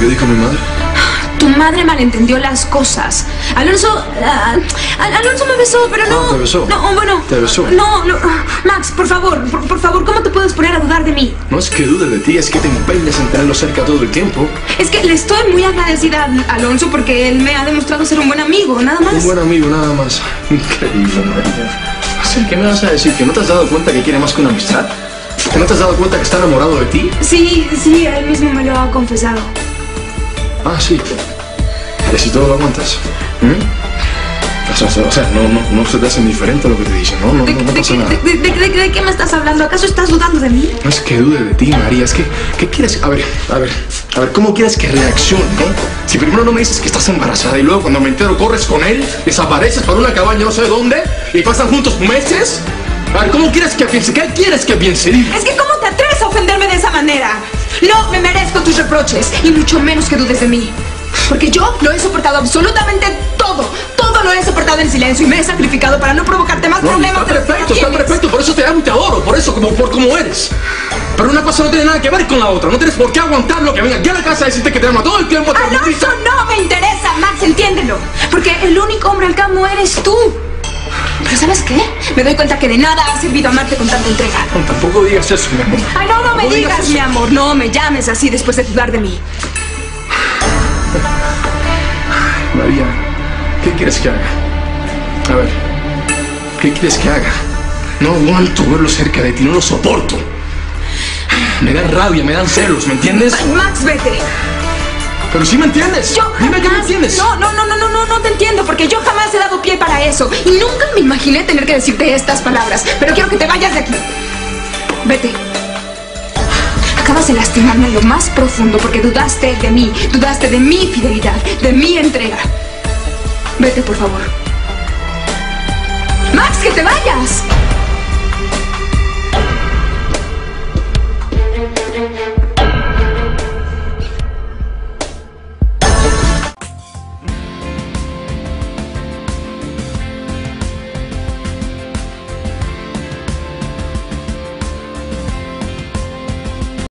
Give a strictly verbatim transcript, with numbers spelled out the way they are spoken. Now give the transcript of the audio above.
que dijo mi madre? Tu madre malentendió las cosas. Alonso... Uh, Alonso me besó, pero no... Ah, ¿te besó? No, bueno... ¿Te besó? No, no... Max, por favor, por, por favor, ¿cómo te puedes poner a dudar de mí? No es que dude de ti, es que te empeñas en tenerlo cerca todo el tiempo. Es que le estoy muy agradecida a Alonso porque él me ha demostrado ser un buen amigo, nada más. Un buen amigo, nada más. Increíble, María. Así, ¿qué me vas a decir? ¿Que no te has dado cuenta que quiere más que una amistad? ¿Que no te has dado cuenta que está enamorado de ti? Sí, sí, él mismo me lo ha confesado. Ah, sí. ¿Y si todo lo aguantas? ¿Mm? O sea, o sea no, no, no se te hace indiferente lo que te dicen, ¿no? No, ¿De, no, no de, pasa de, nada. De, de, de, de qué me estás hablando? ¿Acaso estás dudando de mí? No es que dude de ti, María, es que... ¿Qué quieres? A ver, a ver, a ver, ¿cómo quieres que reaccione, no? Si primero no me dices que estás embarazada y luego cuando me entero corres con él, desapareces para una cabaña no sé dónde y pasan juntos meses. A ver, ¿cómo quieres que piense? ¿Qué quieres que piense? Dime. Es que ¿cómo te atreves a ofenderme de esa manera? No me merezco tus reproches y mucho menos que dudes de mí. Porque yo lo he soportado absolutamente todo. Todo lo he soportado en silencio y me he sacrificado para no provocarte más No, problemas. está perfecto, está perfecto. Por eso te amo y te adoro. Por eso, como por como eres. Pero una cosa no tiene nada que ver con la otra. No tienes por qué aguantar lo que venga aquí a la casa a decirte que te amo todo el tiempo. Alonso, no me interesa, Max, entiéndelo. Porque el único hombre al cabo eres tú. Pero ¿sabes qué? Me doy cuenta que de nada ha servido amarte con tanta entrega. No, tampoco digas eso, mi amor. Ay, no, no me No digas digas, eso. mi amor. No me llames así después de dudar de mí. María, ¿qué quieres que haga? A ver, ¿qué quieres que haga? No aguanto verlo cerca de ti, no lo soporto. Me dan rabia, me dan celos, ¿me entiendes? Ay, Max, vete. Pero sí me entiendes. Yo Dime que me jamás- entiendes. No, no, no, no, no, no, no te entiendo, porque yo jamás he dado pie para eso. Y nunca me imaginé tener que decirte estas palabras. Pero quiero que te vayas de aquí. Vete. Acabas de lastimarme en lo más profundo porque dudaste de mí, dudaste de mi fidelidad, de mi entrega. Vete, por favor. Max, que te vayas.